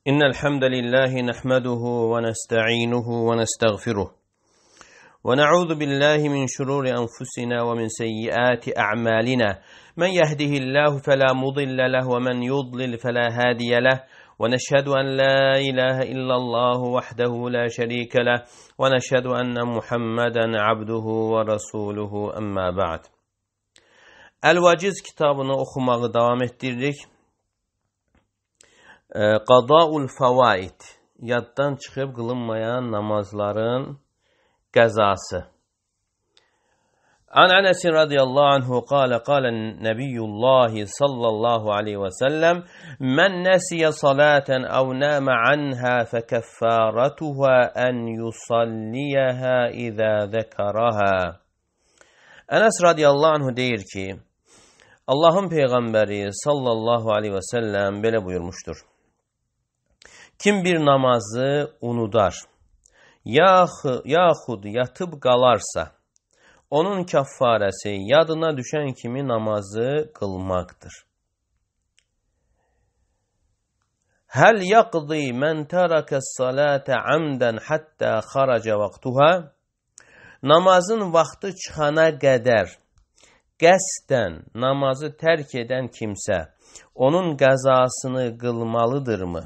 إن الحمد لله نحمده ونستعينه ونستغفره ونعوذ بالله من شرور أنفسنا ومن سيئات أعمالنا من يهده الله فلا مضل له ومن يضلل فلا هادي له ونشهد أن لا إله إلا الله وحده لا شريك له ونشهد أن محمدا عبده ورسوله أما بعد. El-Vaciz kitabını okumağı devam ettiririk. Qadaul Favaid, yaddan çıxıb qılınmayan namazların qəzası. An Anas radiyallahu anhu qala qala Nabiyullah sallallahu aleyhi və səlləm men nesiye salaten ev nama anha fekeffaratuha en yusalliyaha iza zekaraha. Anas radiyallahu anhu deyir ki, Allahın Peyğəmbəri sallallahu aleyhi və səlləm belə buyurmuşdur. Kim bir namazı unudar, yaxud yatıb qalarsa, onun kəffarəsi yadına düşən kimi namazı qılmaqdır. Həl yaqdi mən tərəkəs salətə amdən həttə xaracə vaxtuha. Namazın vaxtı çıxana qədər qəsdən namazı tərk edən kimsə onun qəzasını qılmalıdırmı?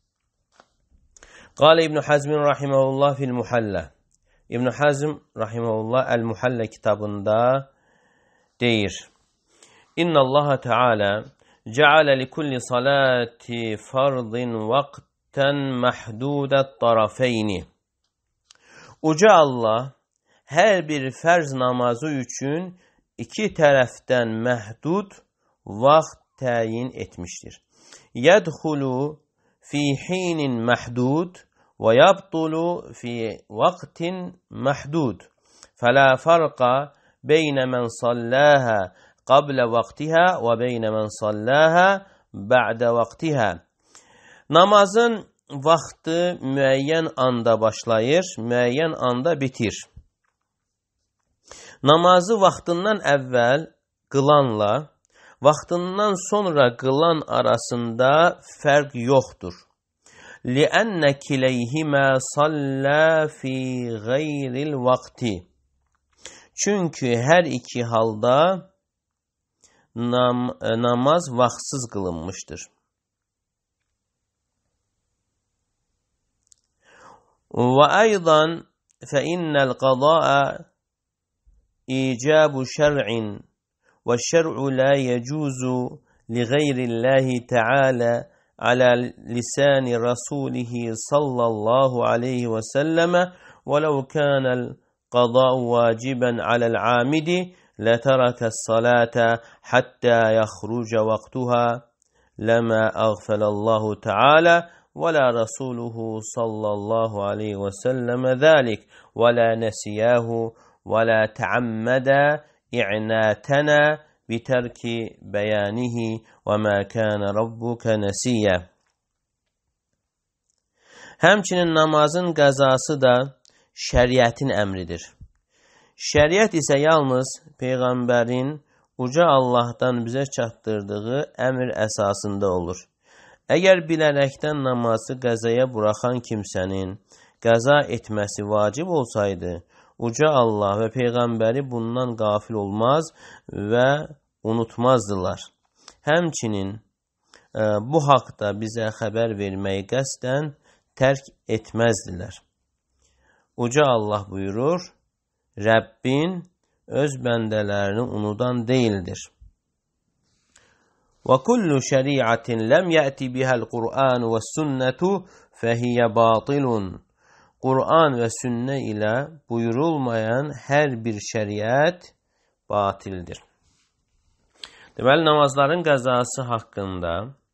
Qala İbn Hazm rahimehullah fil Muhalla. İbn Hazm rahimehullah El-Muhalla kitabında deyir: İnna Allah Teala ceale li kulli salati fardin vaqtan mahdudat tarafeyni. Uca Allah hər bir fərz namazı üçün iki tərəfdən məhdud vaxt təyin etmişdir. Yədxulu fi hinin məhdud və yabtulu fi vaqtin məhdud. Fələ farqa beynə mən sallaha qablə vaqtiha və beynə mən sallaha ba'də vaqtiha. Namazın vaxtı müəyyən anda başlayır, müəyyən anda bitir. Namazı vaxtından əvvəl qılanla vaxtından sonra qılan arasında fərq yoxdur. لِأَنَّ كِلَيْهِمَا صَلَّى فِي غَيْرِ الْوَقْتِ. Çünki hər iki halda namaz vaxtsız qılınmışdır. وَأَيْضًا فَإِنَّ الْقَضَاءَ إيجاب شرع والشرع لا يجوز لغير الله تعالى على لسان رسوله صلى الله عليه وسلم ولو كان القضاء واجبا على العامد لترك الصلاة حتى يخرج وقتها لما أغفل الله تعالى ولا رسوله صلى الله عليه وسلم ذلك ولا نسياه ولا تعمد إعناتنا بترك بيانه وما كان ربك نسيا. Həmçinin namazın qəzası da şəriətin əmridir. Şəriət isə yalnız Peyğəmbərin uca Allahdan bizə çatdırdığı əmr əsasında olur. Əgər bilərəkdən namazı qəzaya buraxan kimsənin qəza etməsi vacib olsaydı, Uca Allah və Peyğəmbəri bundan qafil olmaz və unutmazdılar. Həmçinin bu haqda bizə xəbər verməyi qəsdən tərk etməzdilər. Uca Allah buyurur, Rəbbin öz bəndələrini unudan deyildir. وَكُلُّ شَرِيعَةٍ لَمْ يَأْتِ بِهَا الْقُرْآنُ وَالسُّنَّةُ فَهِيَ بَاطِلٌ. Qur'an və sünnə ilə buyurulmayan hər bir şəriət batildir. Deməli, namazların qəzası haqqında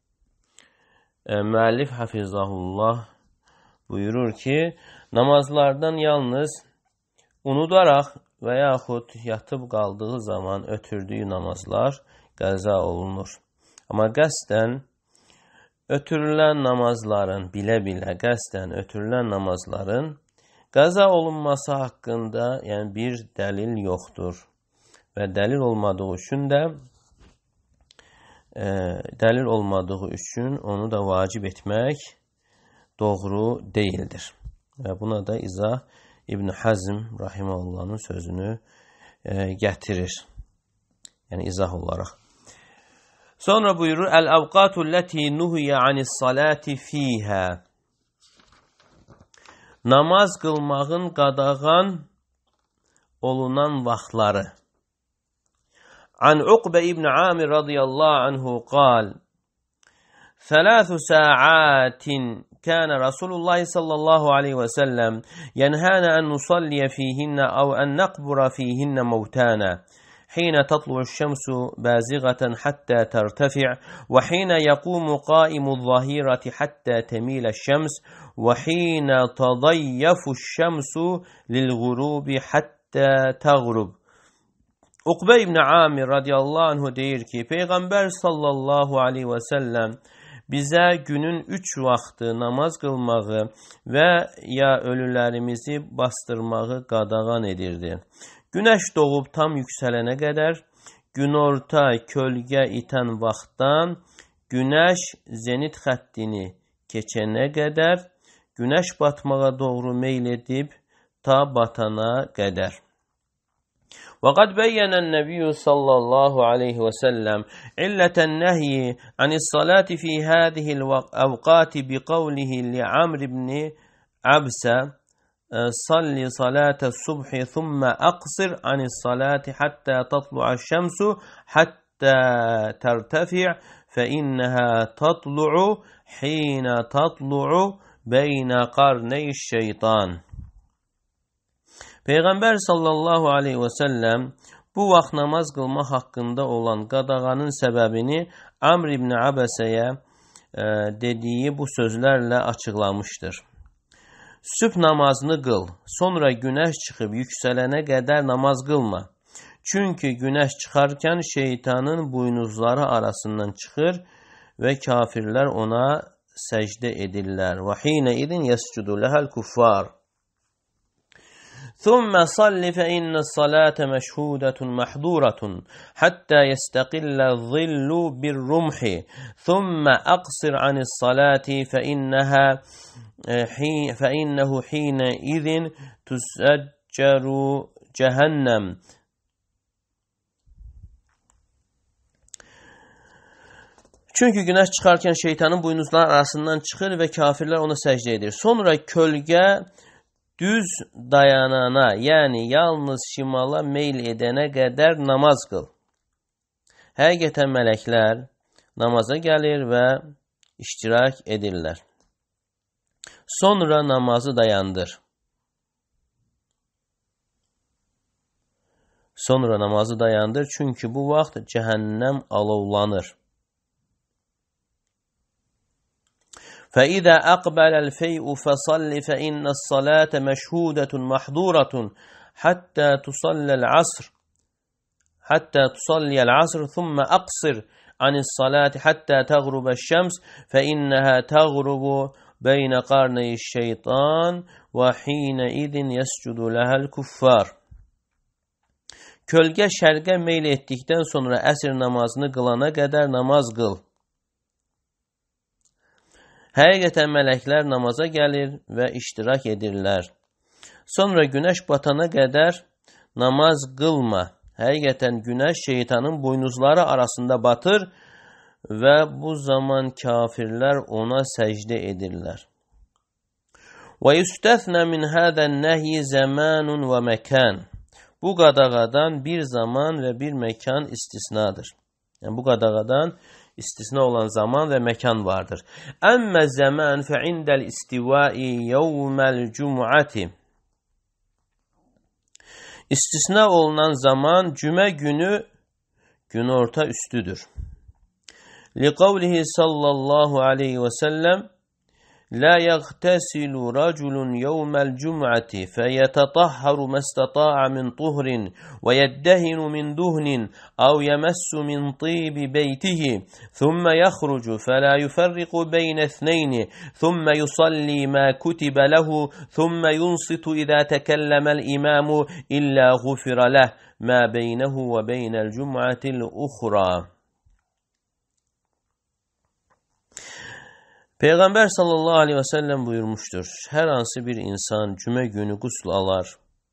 müəllif Hafizahullah buyurur ki, namazlardan yalnız unudaraq və yaxud yatıb qaldığı zaman ötürdüyü namazlar qəza olunur. Amma qəsdən ötürülən namazların, bilə-bilə qəsdən ötürülən namazların qəza olunması haqqında bir dəlil yoxdur. Və dəlil olmadığı üçün də dəlil olmadığı üçün onu da vacib etmək doğru değildir. Ve buna da izah İbn Hazm rahimehullah'ın sözünü getirir. Yani izah olarak. Sonra buyurur: El-avqatu leti nuhiye anis salati fiha. Namaz qılmağın qadağan olunan vaxtları. An Uqbe ibn Amir radiyallahu anhu qal: ثلاث ساعات كان رسول الله صلى الله عليه وسلم ينهانا أن نصلي فيهن أو أن نقبر فيهن موتانا حين تطلع الشمس بازغة حتى ترتفع وحين يقوم قائم الظهيرة حتى تميل الشمس وحين تضيف الشمس للغروب حتى تغرب. Uqbe ibn Amir radiyallahu anhu deyir ki, Peyğəmbər sallallahu aleyhi və səlləm bizə günün 3 vaxtı namaz qılmağı və ya ölülərimizi bastırmağı qadağan edirdi. Günəş doğub tam yüksələnə qədər, günorta kölgə itən vaxtdan, günəş zenit xəttini keçənə qədər, günəş batmağa doğru meyl edib ta batana qədər. وقد بين النبي صلى الله عليه وسلم علة النهي عن الصلاة في هذه الأوقات بقوله لعمرو بن عبسة صل صلاة الصبح ثم أقصر عن الصلاة حتى تطلع الشمس حتى ترتفع فإنها تطلع حين تطلع بين قرني الشيطان. Peyğəmbər sallallahu aleyhi və səlləm bu vaxt namaz qılmaq haqqında olan qadağanın səbəbini Amr ibn Abəsəyə dediyi bu sözlərlə açıqlamışdır. Sübh namazını qıl, sonra günəş çıxıb yüksələnə qədər namaz qılma. Çünki günəş çıxarkən şeytanın buynuzları arasından çıxır və kafirlər ona səcdə edirlər. Və hinə idin yəscudu ləhəl kuffar. ثم صل فإن الصلاة مشهودة محظورة حتى يستقل الظل بالرمح ثم أقصر عن الصلاة فإنه حينئذ تسجر جهنم. Çünki günəş çıxarkən şeytanın buynuzları arasından çıxır və kafirlər ona səcdə edir. Sonra kölgə düz dayanana, yəni yalnız şimala meyl edənə qədər namaz qıl. Həqiqətən mələklər namaza gəlir və iştirak edirlər. Sonra namazı dayandır. Çünki bu vaxt cəhənnəm alovlanır. فإذا أقبل الفيء فصل فإن الصلاة مشهودة محظورة حتى تصلي العصر ثم أقصر عن الصلاة حتى تغرب الشمس فإنها تغرب بين قرني الشيطان وحينئذ يسجد لها الكفار. Kölgə şərqə meyl etdikdən sonra əsr namazını qılana qədər namaz qıl. Həqiqətən mələklər namaza gəlir və iştirak edirlər. Sonra günəş batana qədər namaz qılma. Həqiqətən günəş şeytanın buynuzları arasında batır və bu zaman kafirlər ona səcdə edirlər. Və yustəthna min hədən nəhi zəmanun və məkan. Bu qadağadan bir zaman və bir məkan istisnadır. Yəni bu qadağadan istisna olan zaman və məkan vardır. Əmmə zəman fə indəl istivai yevməl cum'ati. İstisna olunan zaman cümə günü günorta üstüdür. Liqavlihi sallallahu aleyhi və səlləm لا يغتسل رجل يوم الجمعة فيتطهر ما استطاع من طهر ويدهن من دهن أو يمس من طيب بيته ثم يخرج فلا يفرق بين اثنين ثم يصلي ما كتب له ثم ينصت إذا تكلم الإمام إلا غفر له ما بينه وبين الجمعة الأخرى. Peyğəmbər sallallahu aleyhi və səlləm buyurmuşdur. Hər hansı bir insan cümə günü qusl alar,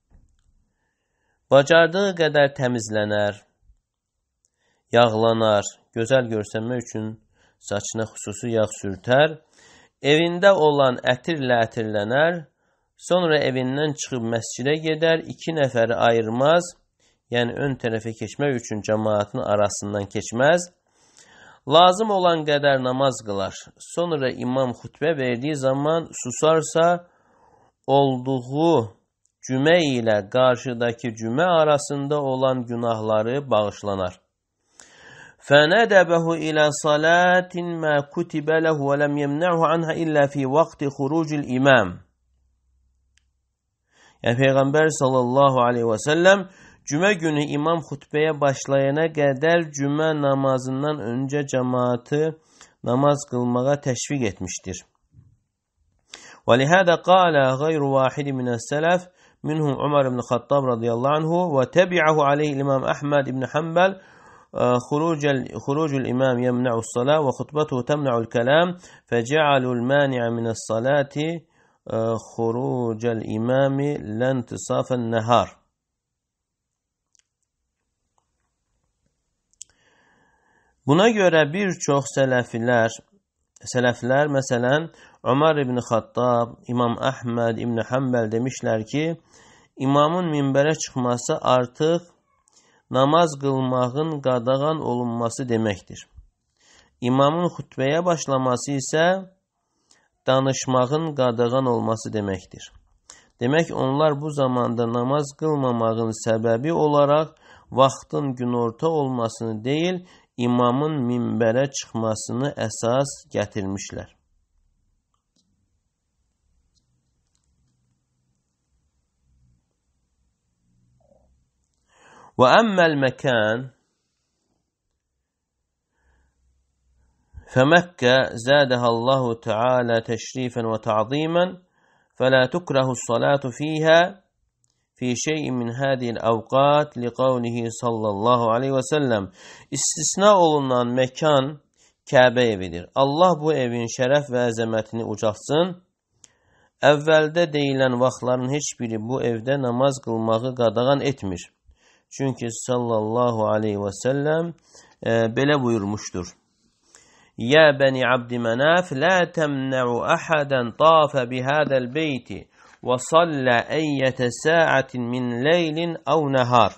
bacardığı qədər təmizlənər, yağlanar, gözəl görsənmək üçün saçına xüsusi yağ sürtər, evində olan ətirlə ətirlənər, sonra evindən çıxıb məscidə gedər, 2 nəfəri ayırmaz, yəni ön tərəfə keçmək üçün cəmaatın arasından keçməz, lazım olan qədər namaz qılar. Sonra imam xutbə verdiyi zaman susarsa, olduğu cümə ilə qarşıdakı cümə arasında olan günahları bağışlanar. فَنَدَبَهُ إِلَى صَلَاةٍ مَا كُتِبَ لَهُ وَلَمْ يَمْنَعْهُ عَنْهَا إِلَّا فِي وَقْتِ خُرُوجِ الْإِمَامِ. Yəni Peyğəmbər sallallahu aleyhi və səlləm cümə günü imam xutbəyə başlayana qədər cümə namazından öncə cəmaatı namaz qılmağa təşviq etmişdir. وَلِهَذَا قَالَ غَيْرُ وَاحِدٍ مِنَ السَّلَفِ مِنْهُمْ عُمَرُ بْنُ الخَّطَّابِ رضي الله عنه وتبعه عليه الإمام أحمد بن حنبل خروج الإمام يمنع الصلاة وخطبته تمنع الكلام فجعلوا المانع من الصلاة خروج الإمام لانتصاف النهار. Buna görə bir çox sələflər, məsələn, Ömər ibn Xattab, İmam Əhməd ibn Həmbəl demişlər ki, imamın minbərə çıxması artıq namaz qılmağın qadağan olunması deməkdir. İmamın xutbəyə başlaması isə danışmağın qadağan olması deməkdir. Demək, onlar bu zamanda namaz qılmamağın səbəbi olaraq vaxtın günorta olmasını deyil, imamın minbərə çıxmasını əsas gətirmişlər. وأما المكان فمكة زادها الله تعالى تشريفا وتعظيما فلا تكره الصلاة فيها في شيء من هذه الأوقات لقوله صلى الله عليه وسلم. İstisna olunan mekan Kəbə evidir. Allah bu evin şərəf və əzəmətini ucaltsın. Əvvəldə deyilən vaxtların heç biri bu evdə namaz qılmağı qadağan etmir. Çünki sallallahu aleyhi və səlləm belə buyurmuşdur. Ya bəni Abdümenaf, la temne'u ahadan tafa bihadal beyti və salla eyyete sa'atin min leylin ev nehar.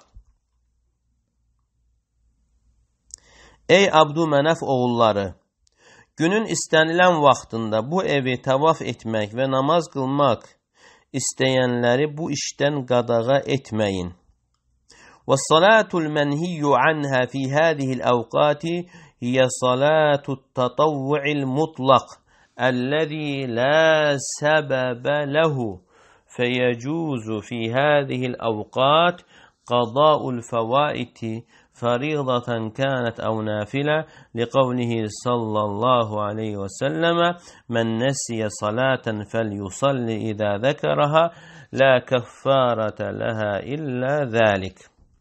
Ey Abdümenaf oğulları, günün istənilən vaxtında bu evi tavaf etmək və namaz qılmaq istəyənləri bu işdən qadağa etməyin. والصلاة المنهي عنها في هذه الأوقات هي صلاة التطوع المطلق الذي لا سبب له فيجوز في هذه الأوقات قضاء الفوائت فريضة كانت أو نافلة لقوله صلى الله عليه وسلم من نسي صلاة فليصلي إذا ذكرها لا كفارة لها إلا ذلك.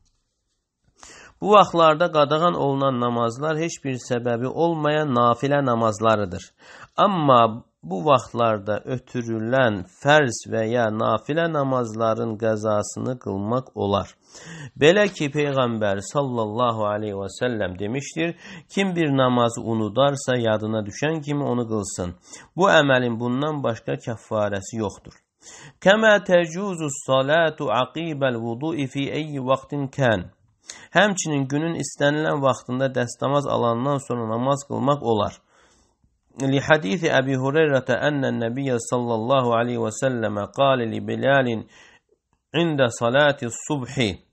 Bu vaxtlarda qadağan olunan namazlar heç bir səbəbi olmayan nafilə namazlarıdır. Amma bu vaxtlarda ötürülən fərz və ya nafilə namazların qəzasını qılmaq olar. Belə ki, Peyğəmbər sallallahu aleyhi və səlləm demişdir, kim bir namazı unudarsa yadına düşən kimi onu qılsın. Bu əməlin bundan başqa kəffarəsi yoxdur. Kəmə təcuzus salatu aqibəl vudu'i fi eyyi vaxtin kən. Həmçinin günün istənilən vaxtında dəstəmaz alandan sonra namaz qılmaq olar. لحديث أبي هريرة أن النبي صلى الله عليه وسلم قال لبلال عند صلاة الصبح.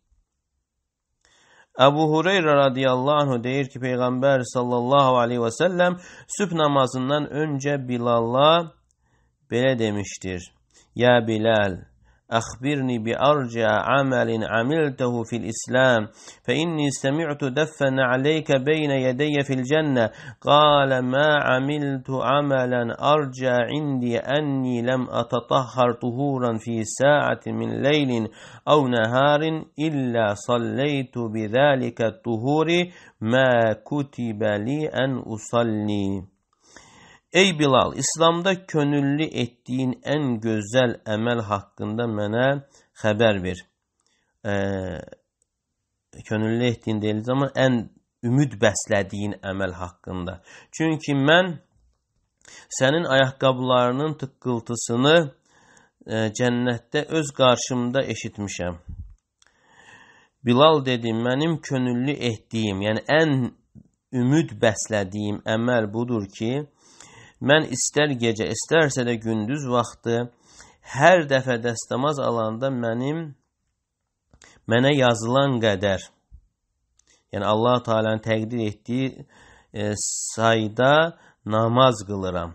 Əbu Hureyra radiyallahu anh deyir ki, Peyğəmbər sallallahu aleyhi və səlləm sübh namazından öncə Bilala belə demişdir. Ya Bilal, أخبرني بأرجع عمل عملته في الإسلام فإني سمعت دفن عليك بين يدي في الجنة قال ما عملت عملا أرجع عندي أني لم أتطهر طهورا في ساعة من ليل أو نهار إلا صليت بذلك الطهور ما كتب لي أن أصلي. Ey Bilal, İslamda könüllü etdiyin ən gözəl əməl haqqında mənə xəbər ver. Könüllü etdiyin deyil zaman ən ümid bəslədiyin əməl haqqında. Çünki mən sənin ayaqqabılarının tıqqıltısını cənnətdə öz qarşımda eşitmişəm. Bilal dedi, mənim könüllü etdiyim, yəni ən ümid bəslədiyim əməl budur ki, mən istər gecə, istərsə də gündüz vaxtı hər dəfə dəstəmaz alanda mənə yazılan qədər, yəni Allah Teala'nın təqdir etdiyi sayda namaz qılıram.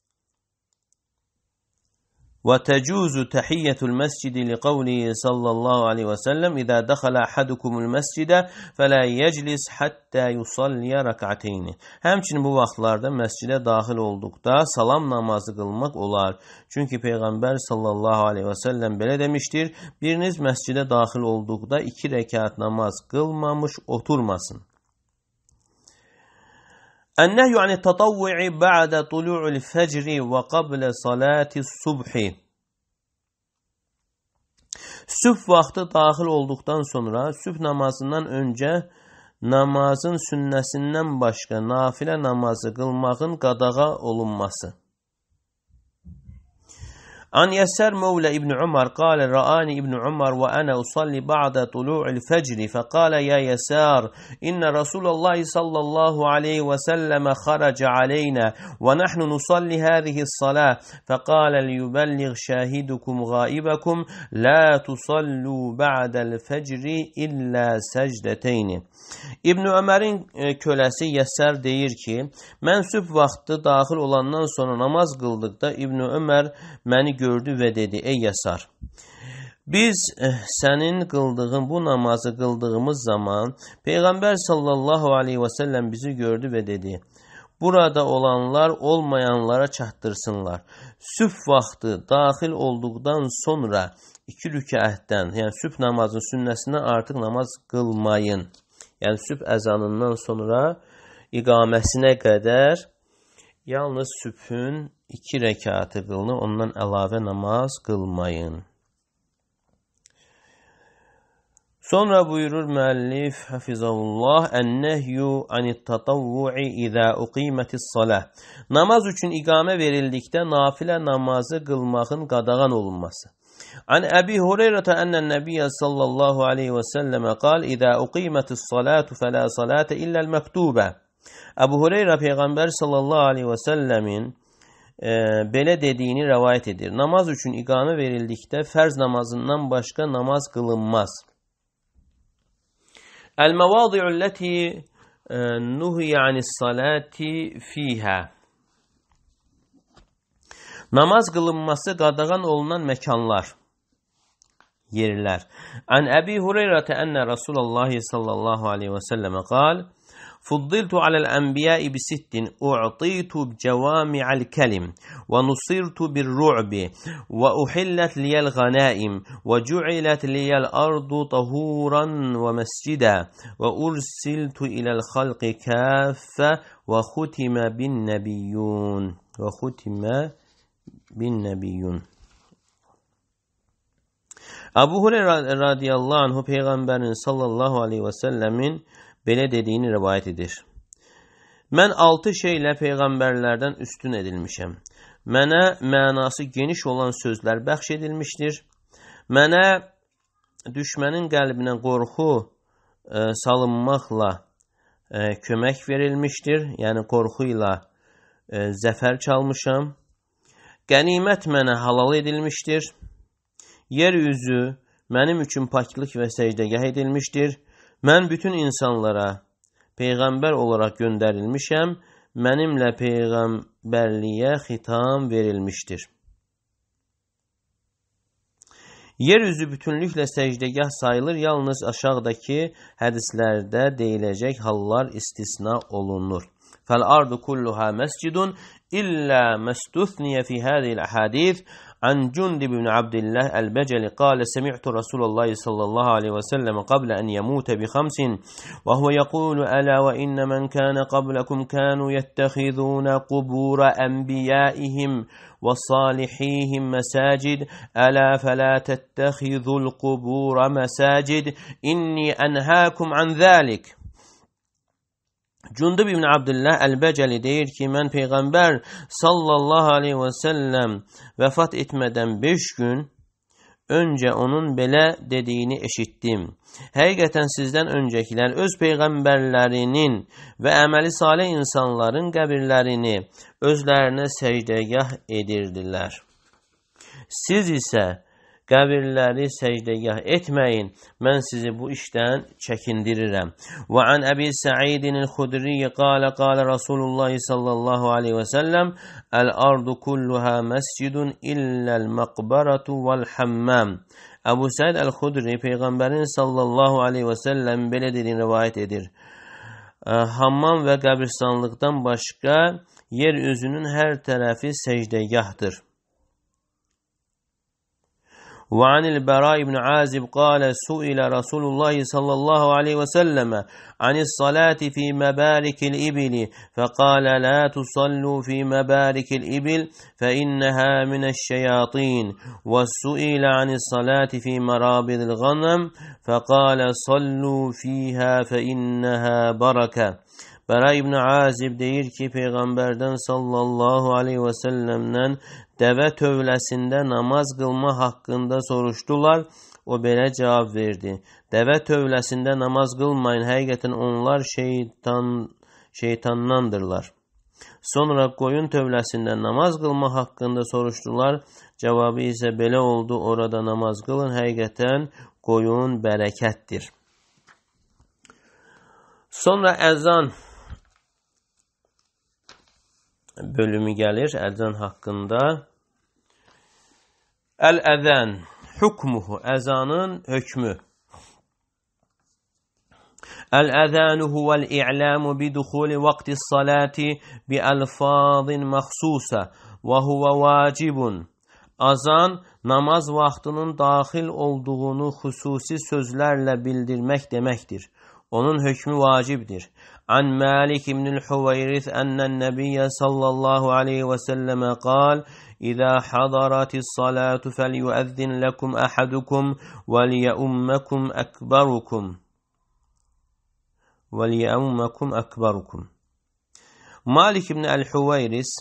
وتجوز تحية المسجد لقوله صلى الله عليه وسلم إذا دخل أحدكم المسجد فلا يجلس حتى يصلي ركعتين. Həmçinin bu vaxtlarda məscidə daxil olduqda salam namazı qılmaq olar. Çünki Peyğəmbər sallallahu aleyhi və səlləm belə demişdir: biriniz məscidə daxil olduqda 2 rəkat namaz qılmamış oturmasın. النهي عن التطوع بعد طلوع الفجر وقبل صلاة الصبح. Sübh vaxtı daxil olduqdan sonra, sübh namazından öncə namazın sünnəsindən başqa nafilə namazı qılmağın qadağa olunması. عن يسار مولى ابن عمر قال رآني ابن عمر وأنا أصلي بعد طلوع الفجر فقال يا يسار إن رسول الله صلى الله عليه وسلم خرج علينا ونحن نصلي هذه الصلاة فقال ليبلغ شاهدكم غائبكم لا تصلوا بعد الفجر إلا سجدتين. İbn Ömər'in köləsi Yəssər deyir ki, mən sübh vaxtı daxil olandan sonra namaz qıldıqda İbn Ömər məni gördü və dedi, ey Yəssər, biz sənin qıldığın bu namazı qıldığımız zaman Peyğəmbər sallallahu aleyhi və səlləm bizi gördü və dedi, burada olanlar olmayanlara çatdırsınlar. Sübh vaxtı daxil olduqdan sonra 2 rükətdən, yəni sübh namazının sünnəsindən artıq namaz qılmayın. Yəni sübh əzanından sonra iqaməsinə qədər yalnız sübhün 2 rəkatı qılınır, ondan əlavə namaz qılmayın. Sonra buyurur müəllif hafizahullah, "Ən-nəhyu anit-tatavvu'i izə uqimətis-salah." Namaz üçün iqamə verildikdə nafilə namazı qılmağın qadağan olunması. عن أبي هريرة أن النبي صلى الله عليه وسلم قال إذا أقيمت الصلاة فلا صلاة إلا المكتوبة. Əbu Hureyra Peyğəmbər sallallahu aleyhi və səlləmin belə dediyini rəvayət edir. Namaz üçün iqamə verildikdə fərz namazından başqa namaz qılınmaz. El-mevadi'ulleti nuhiya anis-salati fiha. Namaz qılınması qadağan olunan məkanlar, yerlər. An Əbi Hureyrətə ənə Rasulullah sallallahu aleyhi və səlləmə qal, Fuddiltu aləl-ənbiyəi bisittin, u'titu bicəvami'al kəlim, və nusirtu bir-ru'bi, və uhillət liyəl-ğanaim, və cu'ilət liyəl-ardu tahuran və məscidə, və ursiltu iləl-xalqi kəffə, və xutimə bin-nəbiyyun. Və xutimə bin-nəbiyyun. Əbu Hureyra radiyallahu anhu Peyğəmbərin sallallahu aleyhi və səlləmin belə dediyini rivayət edir. Mən 6 şeylə Peyğəmbərlərdən üstün edilmişəm. Mənə mənası geniş olan sözlər bəxş edilmişdir. Mənə düşmənin qəlbinə qorxu salınmaqla kömək verilmişdir. Yəni qorxu ilə zəfər çalmışam. Qənimət mənə halal edilmişdir. Yeryüzü mənim üçün paklıq və səcdəgah edilmişdir. Mən bütün insanlara Peyğəmbər olaraq göndərilmişəm. Mənimlə Peyğəmbərliyə xitam verilmişdir. Yeryüzü bütünlüklə səcdəgah sayılır. Yalnız aşağıdakı hədislərdə deyiləcək hallar istisna olunur. Fəl-ardu kulluha məscidun İllə məstüthniyə fi hədil əhədith عن جندب بن عبد الله البجلي قال سمعت رسول الله صلى الله عليه وسلم قبل أن يموت ب5 وهو يقول ألا وإن من كان قبلكم كانوا يتخذون قبور أنبيائهم وصالحيهم مساجد ألا فلا تتخذوا القبور مساجد إني أنهاكم عن ذلك. Cundub ibn Abdullah el-Beceli deyir ki, mən Peyğəmbər sallallahu aleyhi və səlləm vəfat etmədən 5 gün öncə onun belə dediyini eşitdim. Həqiqətən sizdən öncəkilər öz peyğəmbərlərinin və əməli salih insanların qəbirlərini özlərinə səcdəgah edirdilər. Siz isə qəbirləri səcdəgah etməyin, mən sizi bu işdən çəkindirirəm. Və an Əbi Səidin el-Xudri qalə Rasulullah sallallahu aleyhi və səlləm əl-ardu kulluha məscidun illəl-məqbəratu vəl-həmməm. Əbu Səid el-Xudri Peyğəmbərin sallallahu aleyhi və səlləm belə dediyini rivayət edir. Hammam və qəbirstanlıqdan başqa yer üzünün hər tərəfi səcdəgahdır. وعن البراء بن عازب قال سئل رسول الله صلى الله عليه وسلم عن الصلاة في مبارك الإبل فقال لا تصلوا في مبارك الإبل فإنها من الشياطين وسئل عن الصلاة في مرابض الغنم فقال صلوا فيها فإنها بركة. Bəra ibn Azib deyir ki, Peyğəmbərdən sallallahu aleyhi və səlləmdən dəvə tövləsində namaz qılma haqqında soruşdular. O belə cavab verdi. Dəvə tövləsində namaz qılmayın, həqiqətən onlar şeytandandırlar. Sonra qoyun tövləsində namaz qılma haqqında soruşdular. Cavabı isə belə oldu, orada namaz qılın, həqiqətən qoyun bərəkətdir. Sonra əzan bölümü gəlir əzan haqqında. Əl-əzən hukmuhu, əzanın hökmü. Əl-əzənu huvəl-i'ləmu biduxuli vaqtis-salati bi-əlfazin məxsusə və huvə vacibun. Azan, namaz vaxtının daxil olduğunu xüsusi sözlərlə bildirmək deməkdir. Onun hökmü vacibdir. An Malik ibn-i Huveyris ənnən nəbiyyə sallallahu aleyhi və səlləmə qal İzə hadaratis-salatu fəlyuəzzin ləkum əhədukum vəliyəumməkum əkbərukum. Malik ibn el-Huveyris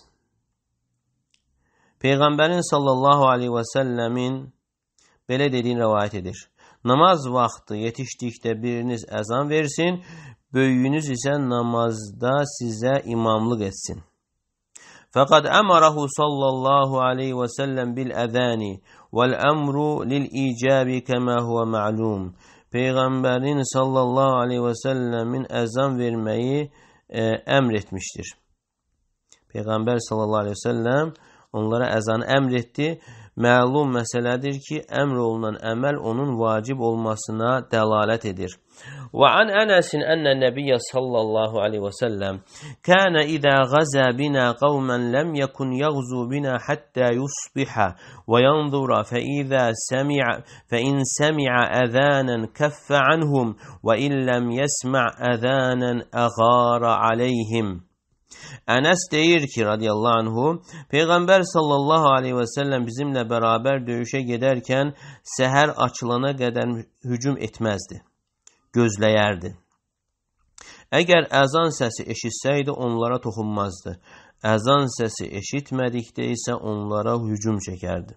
Peyğəmbərin sallallahu aleyhi və səlləmin belə dediyini rəvayət edir. Namaz vaxtı yetişdikdə biriniz əzan versin, böyüyünüz isə namazda sizə imamlıq etsin. Fəqad əmarahu sallallahu aleyhi və səlləm bil-əzəni vəl-əmru lil-icabi kəmə huvə ma'lum. Peyğəmbərin sallallahu aleyhi və səlləmin əzan verməyi əmr etmişdir. Peyğəmbər sallallahu aleyhi və səlləm onlara əzanı əmr etdi. Məlum məsələdir ki, əmr olunan əməl onun vacib olmasına dəlalət edir. Və an Ənəsin ənnən nəbiyyə sallallahu aleyhi və səlləm kənə idə qəzə binə qavmən ləm yəkun yəğzu binə həttə yusbihə və yanzura fəin səmiə əzənən kəffə anhum və illəm yəsmə əzənən əğara aleyhim. Ənəs deyir ki, radiyallahu anhu, Peyğəmbər sallallahu aleyhi və səlləm bizimlə bərabər döyüşə gedərkən səhər açılana qədər hücum etməzdi, gözləyərdi. Əgər əzan səsi eşitsəydi, onlara toxunmazdı. Əzan səsi eşitmədikdə isə onlara hücum çəkərdi.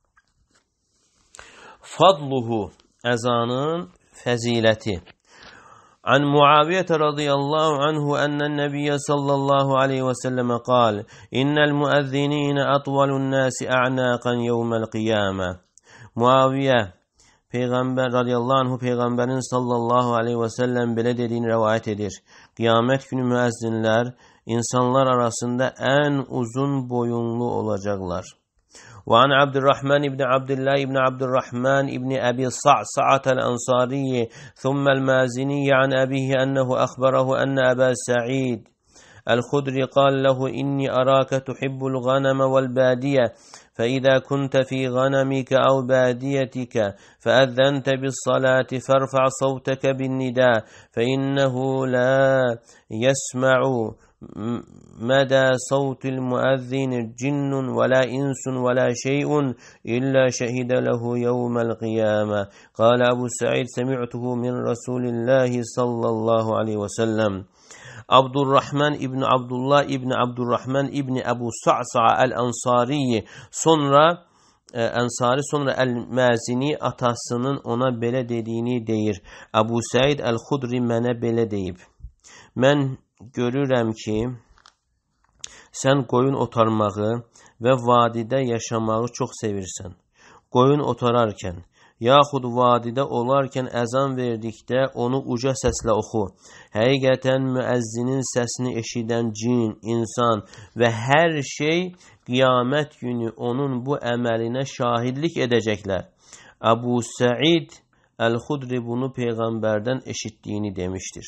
Fadluhu, əzanın fəziləti. عن معاوية رضي الله عنه أن النبي صلى الله عليه وسلم قال إن المؤذنين أطول الناس أعناقا يوم القيامة. Muaviyə Peyğəmbər radiyallahu anhu Peyğəmbərin sallallahu aleyhi və səlləm belə dediyini rəvayət edir. Qiyamət günü müəzzinlər insanlar arasında ən uzun boyunlu olacaqlar. وعن عبد الرحمن بن عبد الله بن عبد الرحمن بن أبي صعصعة الأنصاري ثم المازني عن أبيه أنه أخبره أن أبا سعيد الخدري قال له إني أراك تحب الغنم والبادية فإذا كنت في غنمك أو باديتك فأذنت بالصلاة فارفع صوتك بالنداء فإنه لا يسمع مدى صوت المؤذن جن ولا إنس ولا شيء إلا شهد له يوم القيامة. قال أبو سعيد سمعته من رسول الله صلى الله عليه وسلم. Abdurrahman İbni Abdullah İbni Abdurrahman İbni Ebu Sa'sa el-Ansari sonra el-Mazini atasının ona belə dediyini deyir. Əbu Səid el-Xudri mənə belə deyib. Mən görürəm ki, sən qoyun otarmağı və vadidə yaşamağı çox sevirsən. Qoyun otararkən, yaxud vadidə olarkən əzan verdikdə onu uca səslə oxu. Həqiqətən müəzzinin səsini eşidən cin, insan və hər şey qiyamət günü onun bu əməlinə şahidlik edəcəklər. Əbu Səid Əl-Xudri bunu Peyğəmbərdən eşitdiyini demişdir.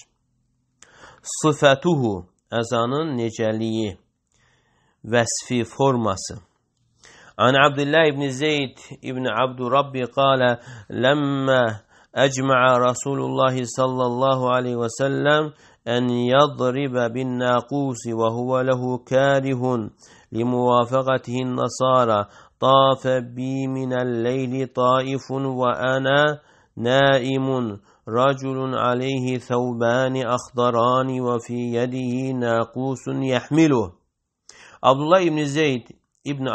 Sıfətuhu, əzanın necəliyi, vəsfi forması. عن عبد الله بن زيد بن عبد ربي قال لما أجمع رسول الله صلى الله عليه وسلم أن يضرب بالناقوس وهو له كاره لموافقته النصارى طاف بي من الليل طائف وأنا نائم رجل عليه ثوبان أخضران وفي يده ناقوس يحمله. Abdullah İbni Zeyd İbni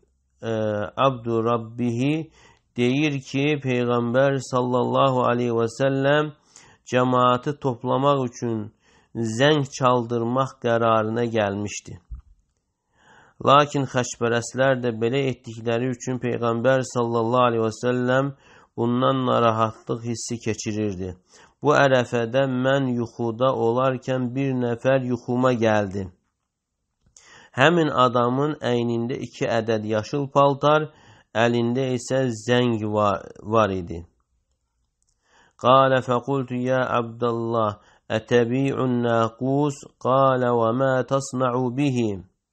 Abdurrabbihi deyir ki, Peyğəmbər sallallahu aleyhi və səlləm cemaati toplamaq üçün zəng çaldırmaq qərarına gəlmişdi. Lakin xəçpərəslər də belə etdikləri üçün Peyğəmbər sallallahu aleyhi və səlləm bundan narahatlıq hissi keçirirdi. Bu ərəfədə mən yuxuda olarkən bir nəfər yuxuma gəldi. Həmin adamın əynində 2 ədəd yaşıl paltar, əlində isə zəng var idi. Qalə fəqultu ya Abdallah, ətəbi'un naqus, qalə və mə tasna'u bihi.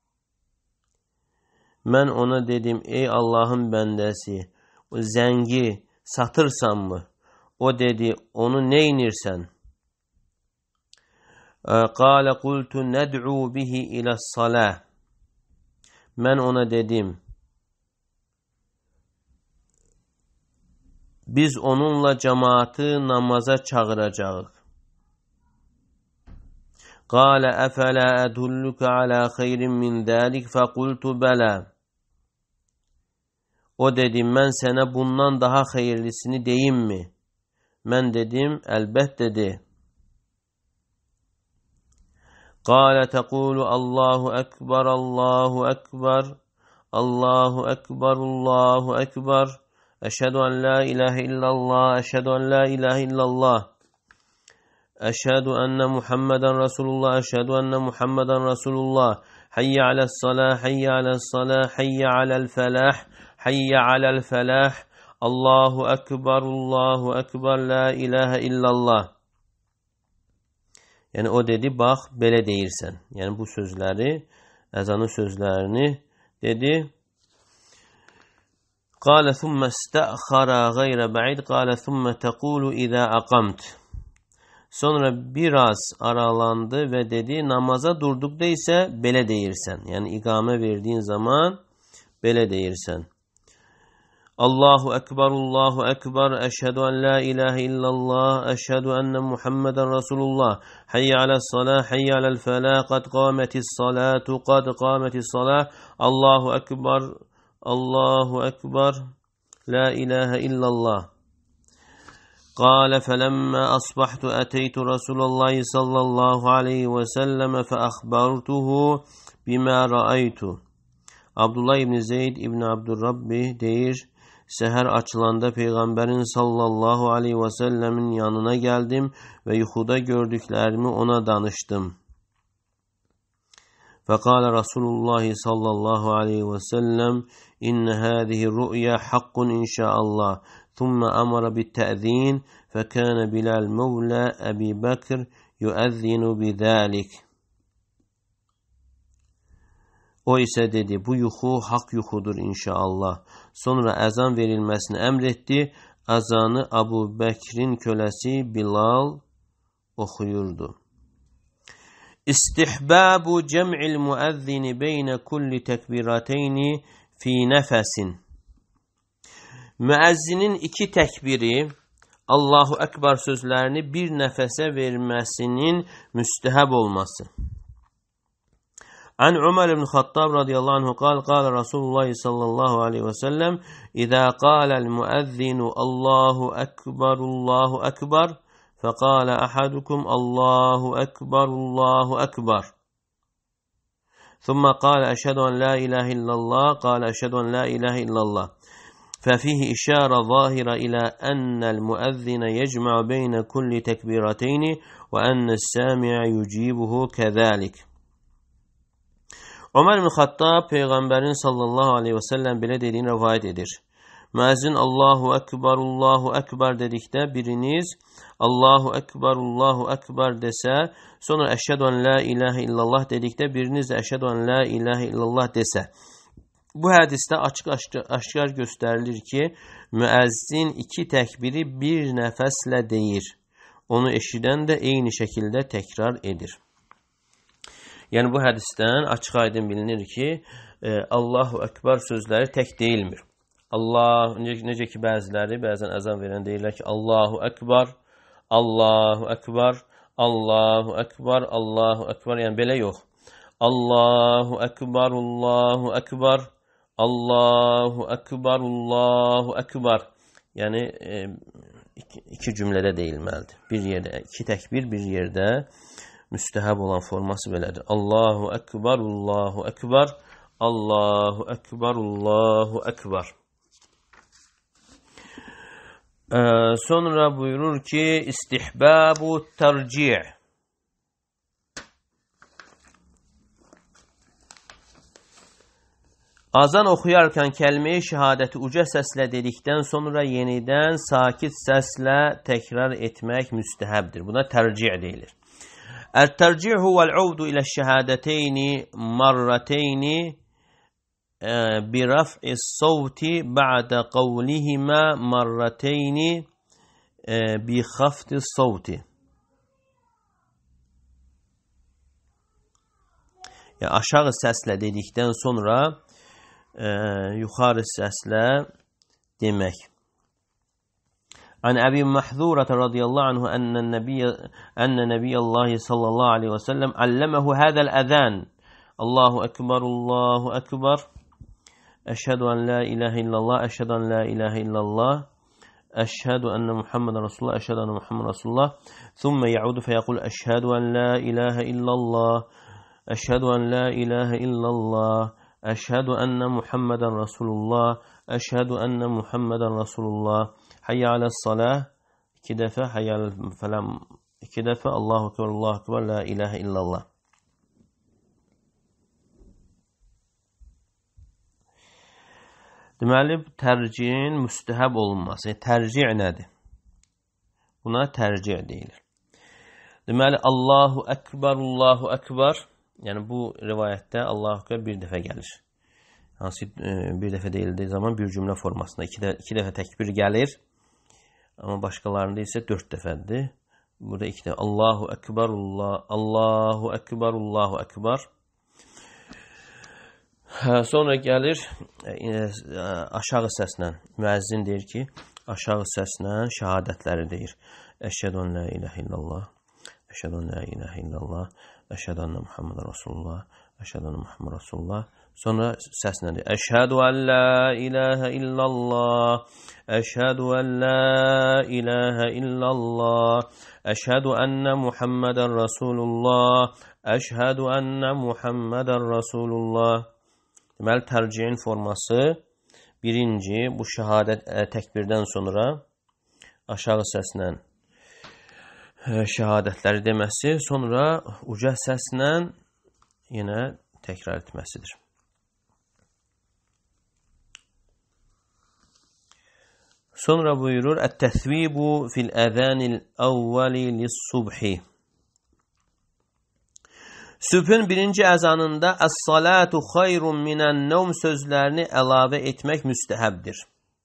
Mən ona dedim, ey Allahın bəndəsi, o zəngi satırsanmı? O dedi, onu neynirsən? Qalə qultu nəd'u bihi iləs-salah. Mən ona dedim, biz onunla cemaatı namaza çağıracağıq. Qalə əfələ ədulluka alə xeyrin min dəlik fəqultu bələ. O dedi, mən sənə bundan daha xeyirlisini deyimmi? Mən dedim, əlbəttə de. قال تقول الله أكبر الله أكبر الله أكبر الله أكبر أشهد أن لا إله إلا الله أشهد أن لا إله إلا الله أشهد أن محمدا رسول الله أشهد أن محمدا رسول الله حي على الصلاة حي على الصلاة حي على الفلاح حي على الفلاح الله أكبر لا إله إلا الله. Yəni o dedi, bax, belə deyirsən. Yəni bu sözləri, əzanın sözlərini dedi. Qalə thumma istəxara qeyrə bə'id, qalə thumma təqulu izə əqamt. Sonra biraz aralandı və dedi, namaza durduqda isə belə deyirsən. Yəni iqamə verdiyin zaman belə deyirsən. Allahu Ekber, eşhedü en la ilahe illallah, eşhedü enne Muhammeden Resulullah, hayye alel salah, hayye alel felah, kad kâmetis salatu, kad kâmetis salah, Allahu Ekber, la ilahe illallah. قال فلما أصبحت أتيت رسول الله صلى الله عليه وسلم فأخبرته بما رأيت. Abdullah İbni Zeyd İbni Abdurrabbi deyir, səhər açılanda Peyğəmbərin sallallahu aleyhi və səlləmin yanına gəldim və yuxuda gördüklərimi ona danışdım. Fəqalə Rasulullah sallallahu aleyhi və səlləm, İnnə həzihi rü'yə haqqun inşaallah. ثم أمر بالتأذين فكان بلال مولى أبي بكر يؤذن بذلك. O isə dedi, bu yuxu haqq yuxudur inşallah. Sonra əzan verilməsini əmr etdi. Azanı Abu Bəkrin köləsi Bilal oxuyurdu. İstihbabu cem'il müəzzini beynə kulli təkbirateyni fi nəfəsin. Müəzzinin iki təkbiri, Allahu Ekber sözlərini bir nəfəsə verməsinin müstəhəb olması. An Umar ibn Xattab radiyallahu anhu qala Rasulullah sallallahu aleyhi ve sellem İzâ qâlel müəzzinu Allahu Ekber فقال أحدكم الله أكبر الله أكبر ثم قال أشهد أن لا إله إلا الله قال أشهد أن لا إله إلا الله ففيه إشارة ظاهرة إلى أن المؤذن يجمع بين كل تكبيرتين وأن السامع يجيبه كذلك. Ömer bin Xattab Peyğəmbərin sallallahu aleyhi ve sellem belə dediyini rivayet edir. Müəzzin Allahu Ekber dedikdə biriniz Allahu Ekber desə, sonra əşhədu ən la ilahe illallah dedikdə biriniz də əşhədu ən la ilahe illallah desə. Bu hədisdə açıq-aşkar göstərilir ki, müəzzin iki təkbiri bir nəfəslə deyir. Onu eşidən də eyni şəkildə təkrar edir. Yəni bu hədisdən açıq-aydın bilinir ki, Allahu Ekber sözləri tək deyilmir. Allah, necə ki bəziləri, bəzən əzan verən deyirlər ki, Allahu Ekber, Allahu Ekber, Allahu Ekber, Allahu Ekber. Yəni belə yox. Allahu Ekber, Allahu Ekber, Allahu Ekber, Allahu Ekber. Yəni iki cümlədə deyilməlidir. Bir yerdə, iki təkbir bir yerdə müstəhəb olan forması belədir. Allahu Ekber, Allahu Ekber, Allahu Ekber, Allahu Ekber. Sonra buyurur ki istihbabu tercih. Azan oxuyarkən kəlmə-i şəhadəti uca səslə dedikdən sonra yenidən sakit səslə təkrar etmək müstəhəbdir. Buna tərcih deyilir. Ət-tərcih huvəl-uvdu ilə-şəhadəteyni marrateyni برفع الصوت بعد قولهما مرتين بخفض الصوت. Yəni aşağı səslə dedikdən sonra yuxarı səslə demək. An Əbi Mahzurə radiyallahu anhu ənə Nəbiyyəllahi sallallahu aleyhi və səlləm əlləməhu hədəl əzən. Allahu Ekber, Allahu Ekber. Əşhədu ən la ilahe illallah, əşhədu ən la ilahe illallah, əşhədu ənə Muhammedən Rasulullah, əşhədu ənə Muhammedən Rasulullah. Thumma yaudu feyəqul əşhədu ən la ilahe illallah, əşhədu ən la ilahe illallah, əşhədu ənə Muhammedən Rasulullah, əşhədu ənə Muhammedən Rasulullah. Hayyə aləs-salah, iki dəfə, hayyə aləl-fəlam, iki dəfə, Allahu Ekber, Allahu Ekber, la ilahe illallah. Deməli, tərcihin müstəhəb olunması. Tərcih nədir? Buna tərcih deyilir. Deməli, Allahu Ekber, Allahu Ekber. Yəni, bu rivayətdə Allahu Ekber bir dəfə gəlir. Hansı bir dəfə deyildiyi zaman bir cümlə formasında iki dəfə təkbir gəlir. Amma başqalarında isə 4 dəfədir. Burada 2 dəfə. Allahu Ekber, Allahu Ekber, Allahu Ekber. Sonra gəlir aşağı səslə. Müəzzin deyir ki, aşağı səslə şəhadətləri deyir. Əşhədu ən la ilahe illallah, əşhədu ən la ilahe illallah, əşhədu ənə Muhammedən Rasulullah, əşhədu ənə Muhammedən Rasulullah. Sonra səslə deyir. Əşhədu ən la ilahe illallah, əşhədu ən la ilahe illallah, əşhədu ənə Muhammedən Rasulullah, əşhədu ənə Muhammedən Rasulullah. Deməli, tərcihin forması birinci, bu şəhadət təkbirdən sonra aşağı səslə şəhadətləri deməsi, sonra uca səslə yenə təkrar etməsidir. Sonra buyurur, Ət-təsvibu fil əzənil əvvəli lis-subhi. Sübhün birinci əzanında "Əs-salatu xayrun minən-nevm" sözlərini əlavə etmək müstəhəbdir.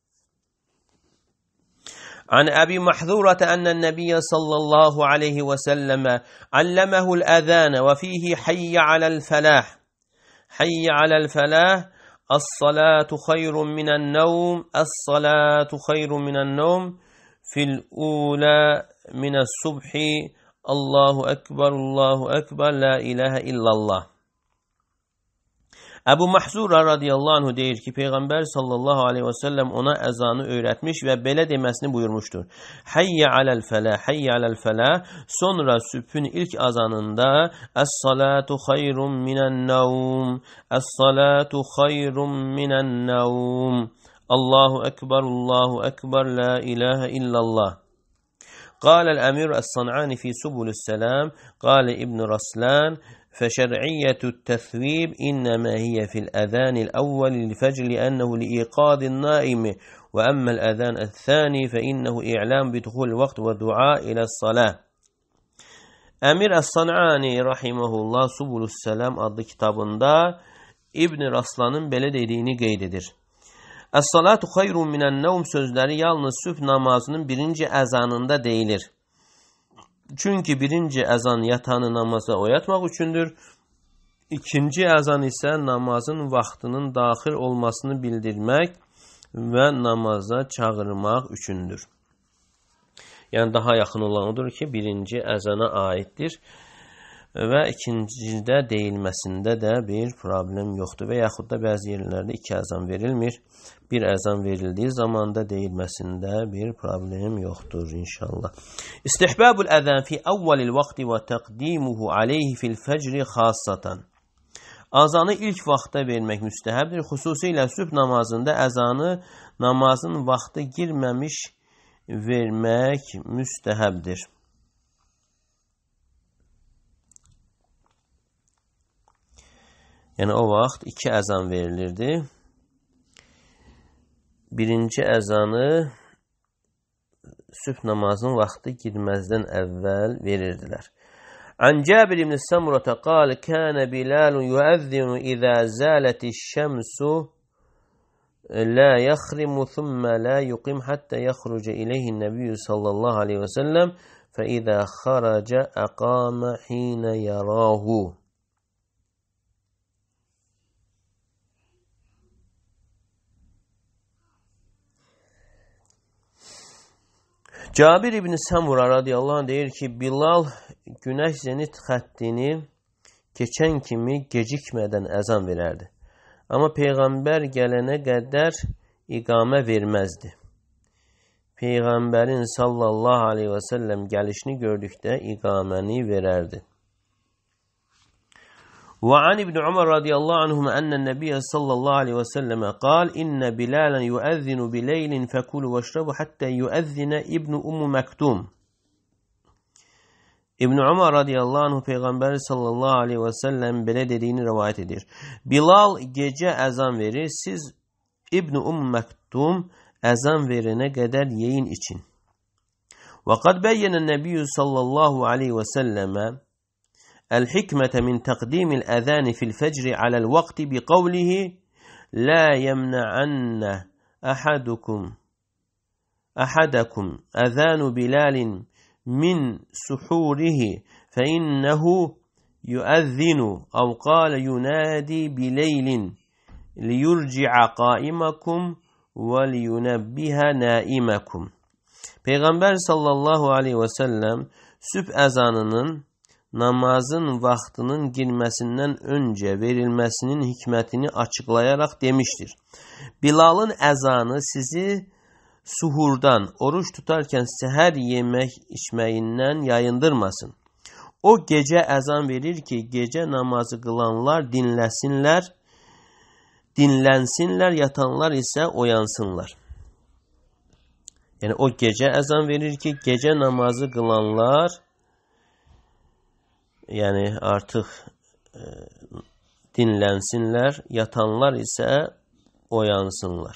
An Əbi Mahzurata ennən-nəbiyyə sallallahu aleyhi və səlləmə alləməhul-əzənə və fihi hayyə aləl-fəlah. Hayyə aləl-fəlah, "Əs-salatu xayrun minən-nevm, əs-salatu xayrun minən-nevm, fil-ulə minəs-subhi, Allahu Ekber, la ilahe illallah." Əbu Mahzura radiyallahu anh deyir ki, Peyğəmbər sallallahu aleyhi və səlləm ona əzanı öyrətmiş və belə deməsini buyurmuşdur. Hayyə aləl-fəlah, hayyə aləl-fəlah. Sonra sübhün ilk azanında "Əs-salatu xayrun minən-nevm, əs-salatu xayrun minən-nevm, Allahu Ekber, la ilahe illallah." قال الأمير الصنعاني في سبل السلام قال ابن رسلان فشرعية التثويب إنما هي في الأذان الأول للفجر لأنه لإيقاظ النائم وأما الأذان الثاني فإنه إعلام بدخول الوقت ودعاء إلى الصلاة. Əmir Əs-San'ani rahimehullah Subulü's-Səlam adlı kitabında İbn Raslanın belə dediyini qeyd edir. "Əs-salatu xayrun minən-nevm" sözləri yalnız sübh namazının birinci əzanında deyilir. Çünki birinci əzan yatanı namaza oyatmaq üçündür. İkinci əzan isə namazın vaxtının daxil olmasını bildirmək və namaza çağırmaq üçündür. Yəni daha yaxın olan odur ki, birinci əzana aiddir və ikincidə deyilməsində də bir problem yoxdur. Və yaxud da bəzi yerlərdə iki əzan verilmir. Bir əzan verildiyi zamanda deyilməsində bir problem yoxdur inşallah. İstihbabul əzan fi əvvəlil vaxti və təqdimuhu aleyhi fil fəcri xassatan. Azanı ilk vaxtda vermək müstəhəbdir. Xüsusilə sübh namazında əzanı namazın vaxtı girməmiş vermək müstəhəbdir. Yəni o vaxt iki əzan verilirdi. Birinci əzanı sübh namazının vaxtı girməzdən əvvəl verirdilər. An Cabir ibn Samurata qal kana Bilal yuəzzinu izə zalatiş-şemsu la yaxrimu thumma la yuqim hatta yaxruca ileyhi'n-nəbiyyu sallallahu aleyhi və səlləm fa izə xaraca aqama hina yarahu. Cabir ibn Samura radiyallahu anh deyir ki, Bilal günəş zenit xəttini keçən kimi gecikmədən əzan verərdi. Amma Peyğəmbər gələnə qədər iqamə verməzdi. Peyğəmbərin sallallahu aleyhi və səlləm gəlişini gördükdə iqaməni verərdi. وعن ابن عمر رضي الله عنهما أن النبي صلى الله عليه وسلم قال إن بلالا يؤذن بليل فكلوا واشربوا حتى يؤذن ابن مكتوم. İbn Umar radıyallahu anh Peyğəmbər sallallahu aleyhi və səlləm belə dediyini rivayet edir. Bilal gecə əzan verir, siz İbn Məktum əzan verənə qədər yeyin için. Və qad bəyyənən Nəbiyyü sallallahu aleyhi və səlləmə الحكمة من تقديم الأذان في الفجر على الوقت بقوله لا يمنعن أحدكم أذان بلال من سحوره فإنه يؤذن أو قال ينادي بليل ليرجع قائمكم ولينبه نائمكم. Peyğəmbər sallallahu aleyhi və səlləm sübh əzanının namazın vaxtının girməsindən öncə verilməsinin hikmətini açıqlayaraq demişdir. Bilalın əzanı sizi suhurdan, oruç tutarkən səhər yemək içməyindən yayındırmasın. O gecə əzan verir ki, gecə namazı qılanlar dinlənsinlər, yatanlar isə oyansınlar. Yəni o gecə əzan verir ki, gecə namazı qılanlar yəni artıq dinlənsinlər, yatanlar isə oyansınlar.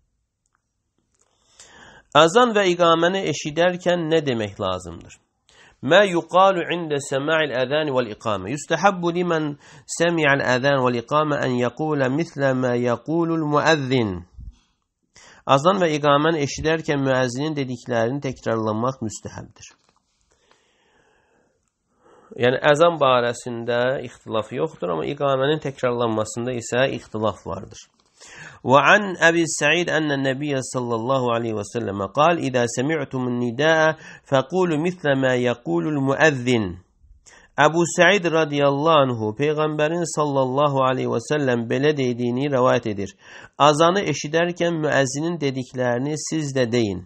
Azan və iqaməni eşidərkən nə demək lazımdır? ما يقال عند سماع الأذان والإقامة يستحب لمن سمع الأذان والإقامة أن يقول مثل ما يقول المؤذن. Azan və iqaməni eşidərkən müəzzinin dediklərini təkrarlamaq müstəhəbdir. Yəni əzan barəsində ixtilaf yoxdur, amma iqamənin təkrarlanmasında isə ixtilaf vardır. وعن أبي سعيد أن النبي صلى الله عليه وسلم قال إذا سمعتم النداء فقولوا مثل ما يقول المؤذن. Əbu Səid radiyallahu anhu Peyğəmbərin sallallahu aleyhi və səlləm belə dediyini rəvayət edir. Azanı eşidərkən müəzzinin dediklərini siz də deyin.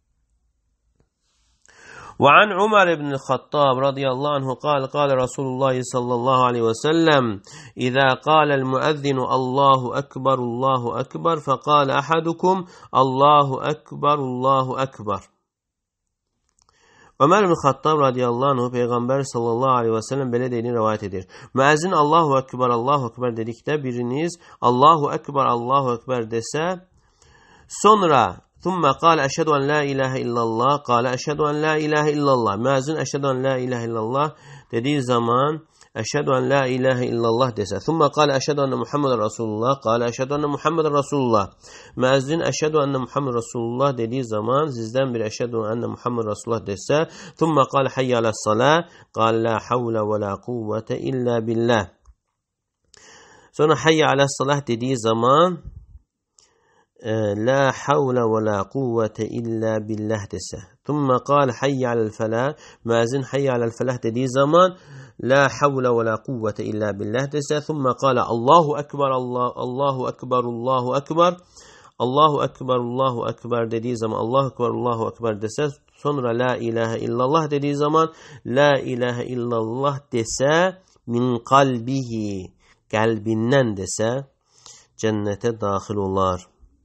وعن عمر بن الخطاب رضي الله عنه قال قال رسول الله صلى الله عليه وسلم إذا قال المؤذن الله أكبر فقال أحدكم الله أكبر. Ömer bin Xattab radiyallahu anh Peyğəmbər sallallahu aleyhi və səlləm belə deyini rəvayət edir. Müəzzin Allahu Ekber dedikdə biriniz Allahu Ekber desə, sonra thumma qala əşhədu an la ilahe illallah, qala əşhədu an la ilahe illallah. Müəzzin əşhədu an la ilahe illallah dediyi zaman əşhədu an la ilahe illallah desə, thumma qala əşhədu anna Muhammedən Rasulullah, qala əşhədu anna Muhammedən Rasulullah. Müəzzin əşhədu anna Muhammed Rasulullah dediyi zaman sizdən bir əşhədu anna Muhammed Rasulullah desə, thumma qala hayya aləs-salah, qala la havlə və la quvvətə illə billah. Sonra hayya aləs-salah dediyi zaman la havlə və la quvvətə illə billah desə, thumma qala hayya aləl-fəlah, müəzzin hayya aləl-fəlah dediyi zaman la havlə və la quvvətə illə billah desə, thumma qala Allahu Ekber, Allahu Ekber dediyi zaman Allahu Ekber desə, sonra la ilahe illallah dediyi zaman la ilahe illallah desə, min qalbihi, qəlbindən desə, cənnətə daxil olar.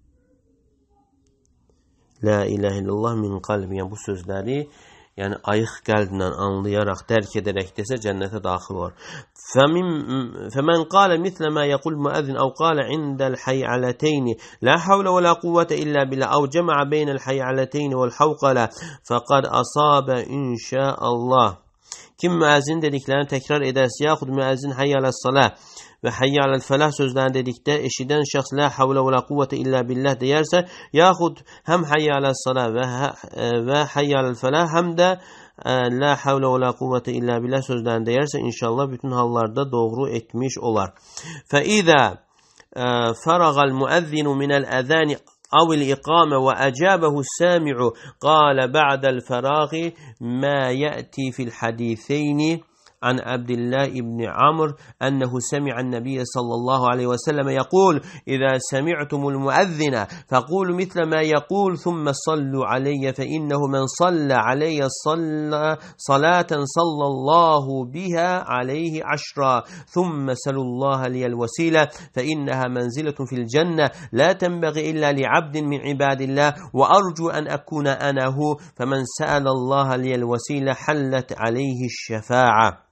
La ilahe illallah min qalbi, yəni bu sözləri yəni ayıq qəlblə anlayaraq, dərk edərək desə cənnətə daxil olur. Fəmən qalə mislə mə yəqul müəzzin əv qalə indəl həyələteyni la havlə və la quvvətə illə billah əv cəməə beynəl həyələteyni vəl havqələ fəqad asabə inşəallah. Kim müəzzin dediklərini təkrar edərsə, yaxud müəzzin hayyə aləs-salah və hayyə aləl-fəlah sözlərini dedikdə eşidən şəxs la havlə və la quvvətə illə billah deyərsə, yaxud həm hayyə aləs-salah və hayyə aləl-fəlah həm də la havlə və la quvvətə illə billah sözlərini deyərsə, inşallah bütün hallarda doğru etmiş olar. Fəidə fərəğəl müəzzinu minəl əzəni أو الإقامة وأجابه السامع قال بعد الفراغ ما يأتي في الحديثين عن عبد الله بن عمرو أنه سمع النبي صلى الله عليه وسلم يقول إذا سمعتم المؤذن فقولوا مثل ما يقول ثم صلوا علي فإنه من صلى علي صلاة صلى الله بها عليه 10 ثم سلوا الله لي الوسيلة فإنها منزلة في الجنة لا تنبغي إلا لعبد من عباد الله وأرجو أن أكون أنا هو فمن سأل الله لي الوسيلة حلت عليه الشفاعة.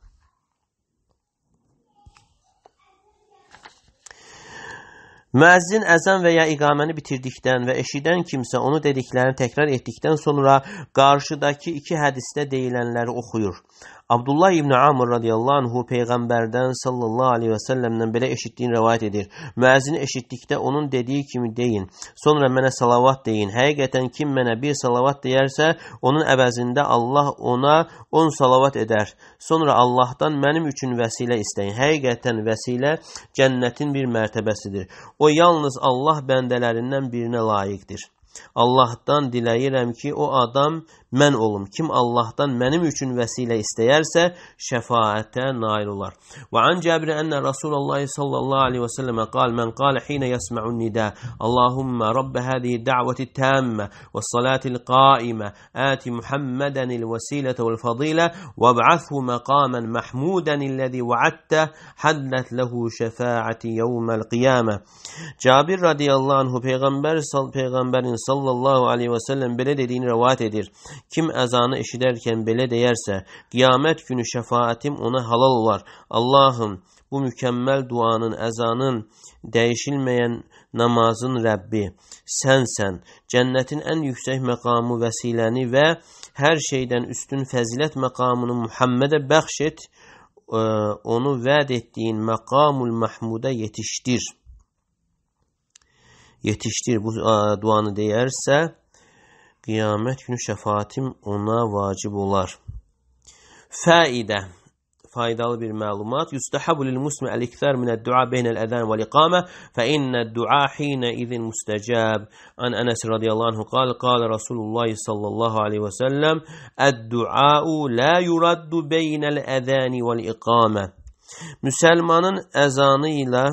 Müəzzin əzan və ya iqaməni bitirdikdən və eşidən kimsə onu dediklərini təkrar etdikdən sonra qarşıdakı iki hədisdə deyilənləri oxuyur. Abdullah ibn Amr radiyallahu anhu Peyğəmbərdən sallallahu aleyhi və səlləmdən belə eşitdiyini rəvayət edir. Müəzzini eşitdikdə onun dediyi kimi deyin. Sonra mənə salavat deyin. Həqiqətən kim mənə bir salavat deyərsə, onun əvəzində Allah ona 10 salavat edər. Sonra Allahdan mənim üçün vəsilə istəyin. Həqiqətən vəsilə cənnətin bir mərtəbəsidir. O yalnız Allah bəndələrindən birinə layiqdir. Allahdan diləyirəm ki, o adam mən olum. Kim Allahdan mənim üçün vəsilə istəyərsə, şəfaətə nail olar. Və an Cəbir ənə Rasulullah sallallahu aleyhi və səlləmə qal, mən qalə xinə yəsmə'un nidə, Allahümmə Rabbə hədihi dəvəti təmmə və salatil qaimə, əti Muhammədənil vəsilətə vəl fadilə və ba'athu məqamən məhmudən illəzi vəaddə həllət ləhu şəfaəti yevməl qiyamə. Cəbir radiyallahu anhu Peyğəmbərin sallallahu aleyhi və səlləm belə dediyini rəvayət edir. Kim əzanı eşidərkən belə deyərsə, qiyamət günü şəfaətim ona halal olar. Allahım, bu mükəmməl duanın, əzanın, dəyişilməyən namazın Rəbbi sənsən. Cənnətin ən yüksək məqamı vəsiləni və hər şeydən üstün fəzilət məqamını Muhammedə bəxş et, onu vəd etdiyin məqamul Mahmuda yetişdir. Yetişdir. Bu duanı deyərsə, qiyamət günü şəfaatim ona vacib olar. Faidə. Faydalı bir məlumat. Yustahabu lil muslim al-ikthar min ad-du'a bayna al-adhan wal-iqama fa inna ad-du'a hina idhin mustajab. An Anas radiyallahu anhu qala Rasulullah sallallahu aleyhi ve sellem ad-du'a'u la yuraddu bayna al-adhan wal-iqama. Müsəlmanın əzanı ilə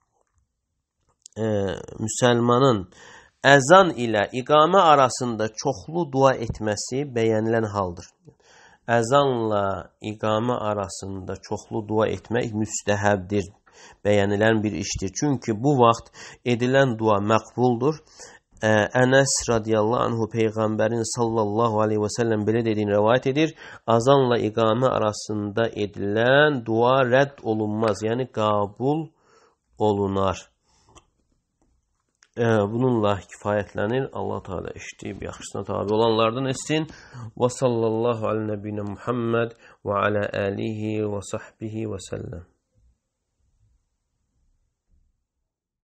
müsəlmanın əzan ilə iqamə arasında çoxlu dua etməsi bəyənilən haldır. Əzanla iqamə arasında çoxlu dua etmək müstəhəbdir, bəyənilən bir işdir. Çünki bu vaxt edilən dua məqbuldur. Ənəs radiyallahu anhu Peyğəmbərin sallallahu aleyhi və səlləm belə dediyini rəvayət edir. Azanla iqamə arasında edilən dua rədd olunmaz, yəni qəbul olunar. Bununla kifayətlənir. Allah Teala işləyib yaxşısına tabi olanlardan etsin. Və sallallahu alə nəbiyyə Muhammed və alə alihi və sahbihi və səlləm.